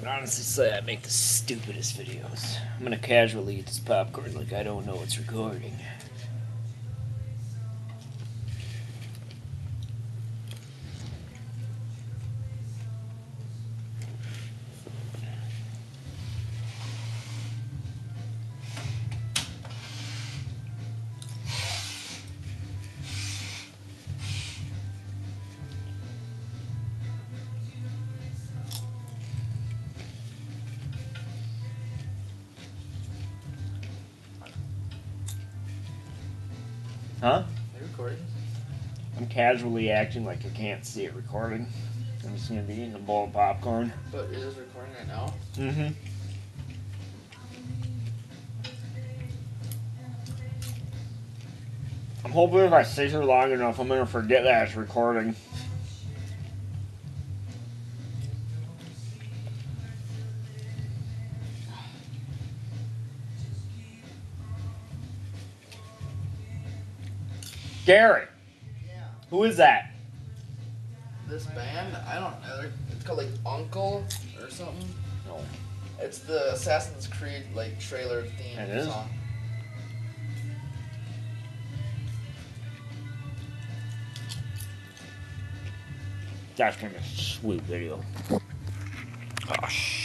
honestly say I make the stupidest videos. I'm gonna casually eat this popcorn like I don't know it's recording. Huh? Are you recording? I'm casually acting like I can't see it recording. I'm just gonna be eating a bowl of popcorn. But it is recording right now? Mm-hmm. I'm hoping if I sit here long enough, I'm gonna forget that it's recording. Gary! Yeah. Who is that? This band, I don't know. It's called like Uncle or something. No. It's the Assassin's Creed like trailer theme It is? song. That's gonna be a sweet video. Oh, shit.